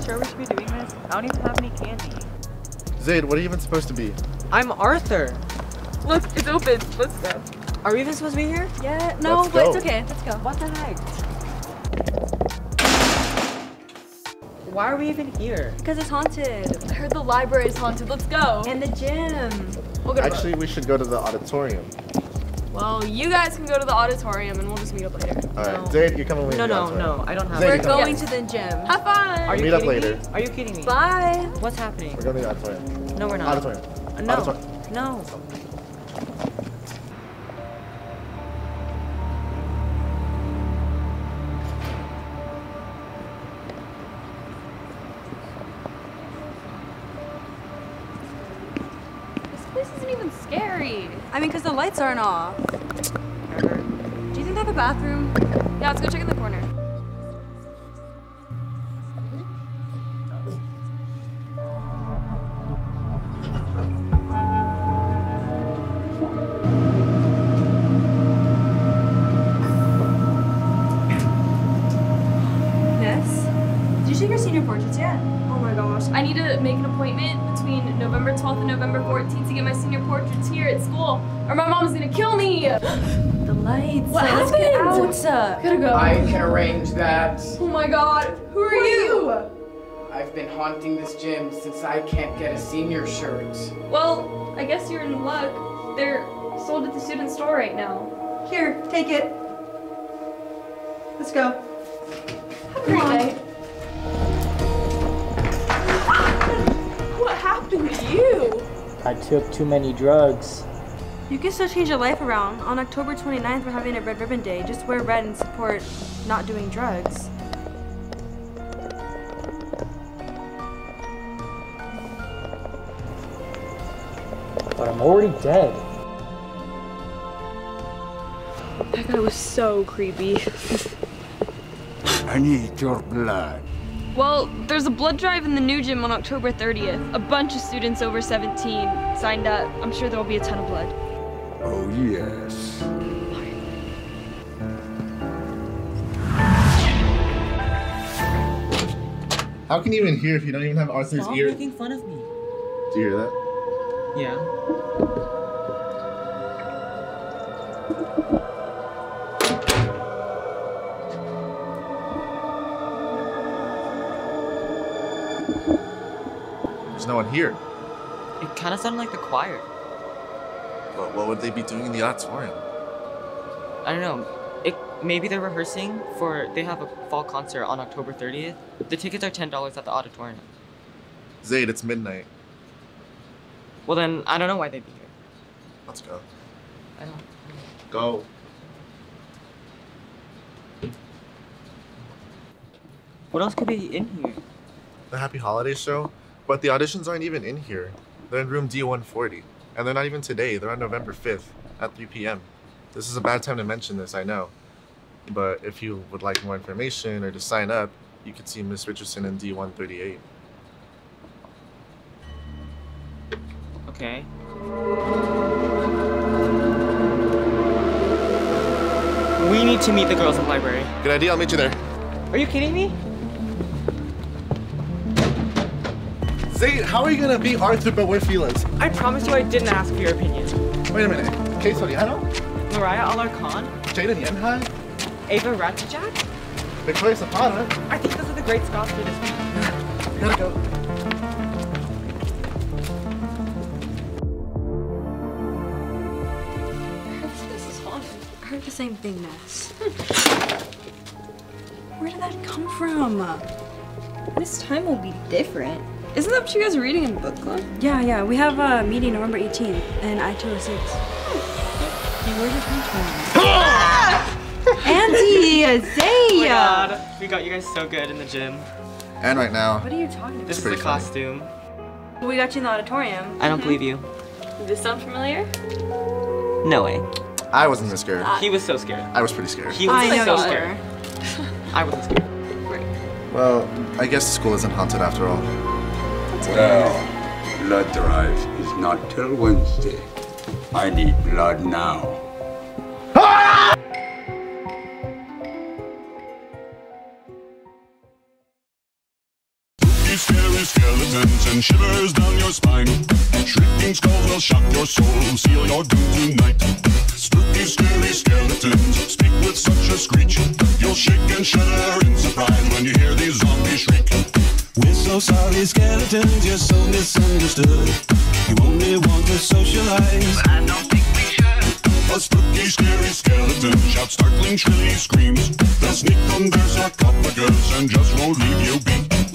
sure we should be doing this? I don't even have any candy. Zaid, what are you even supposed to be? I'm Arthur. Look, it's open. Let's go. Are we even supposed to be here? Yeah, no, Let's but go. it's okay. Let's go. What the heck? Why are we even here? Because it's haunted. I heard the library is haunted. Let's go. And the gym. We'll go to Actually, we should go to the auditorium. Well, you guys can go to the auditorium and we'll just meet up later. Alright, Zaid, you're coming with me. No, to the no, auditorium. no. I don't have Zaid, We're you come going with to the gym. Have fun. Are you Meet up kidding later. me? Are you kidding me? Bye. What's happening? We're going to the auditorium. No, we're not. Auditorium. No. Auditorium. No. This place isn't even scary. I mean, because the lights aren't off. Never. Do you think they have a bathroom? Yeah, let's go check in the corner. Yes. Did you take your senior portraits yet? Oh my gosh. I need to make an appointment between November 12th and November 14th to get my senior portraits here at school, or my mom's gonna kill me. The lights. What Let's get happened? out. Gotta go. I can arrange that. Oh my god. Who are you? I've been haunting this gym since I can't get a senior shirt. Well, I guess you're in luck. They're sold at the student store right now. Here, take it. Let's go. Have a great day. What happened to you? I took too many drugs. You can still change your life around. On October 29th, we're having a Red Ribbon Day. Just wear red and support not doing drugs. But I'm already dead. That guy was so creepy. I need your blood. Well, there's a blood drive in the new gym on October 30th. A bunch of students over 17 signed up. I'm sure there'll be a ton of blood. Oh, yes. How can you even hear if you don't even have Arthur's Stop ear? making fun of me. Do you hear that? Yeah. There's no one here. It kind of sounded like the choir. But what would they be doing in the auditorium? I don't know. Maybe they're rehearsing for. They have a fall concert on October 30th. The tickets are $10 at the auditorium. Zaid, it's midnight. Well, then I don't know why they'd be here. Let's go. I don't. Go. What else could be in here? The Happy Holidays show? But the auditions aren't even in here. They're in room D140. And they're not even today. They're on November 5th at 3 p.m. This is a bad time to mention this, I know. But if you would like more information or to sign up, you could see Miss Richardson in D138. Okay. We need to meet the girls in the library. Good idea, I'll meet you there. Are you kidding me? Zaid, how are you gonna be Arthur but wear feelings? I promise you I didn't ask for your opinion. Wait a minute. Kate Soriano? Mariah Alarcon? Jaden Yenhai? Ava Ratchajak? Victoria Zapata? I think those are the great Scots for this week. Gotta go. This is haunted. I heard the same thing, Ness. Where did that come from? This time will be different. Isn't that what you guys are reading in book club? Yeah, we have a meeting November 18th in I-206. Hey, where did it come from? Auntie! Oh my Zay! god, we got you guys so good in the gym. And right now, What are you talking about? This is pretty the funny. costume. We got you in the auditorium. I don't believe you. Does this sound familiar? No way. I wasn't this scared. He was so scared. I was pretty scared. He was I know so you scared. were. I wasn't scared. Well, I guess school isn't haunted after all. Well, blood drive is not till Wednesday. I need blood now. scary skeletons and shivers down your spine. Shrieking skulls will shock your soul, seal your doom tonight. Spooky, scary skeletons speak with such a screech. You'll shake and shudder in surprise when you hear these zombies shriek. We're so sorry, skeletons, you're so misunderstood. You only want to socialize, but I don't think we should. A spooky, scary skeleton shouts startling, shrilly screams. They'll sneak under sarcophagus and just won't leave you be.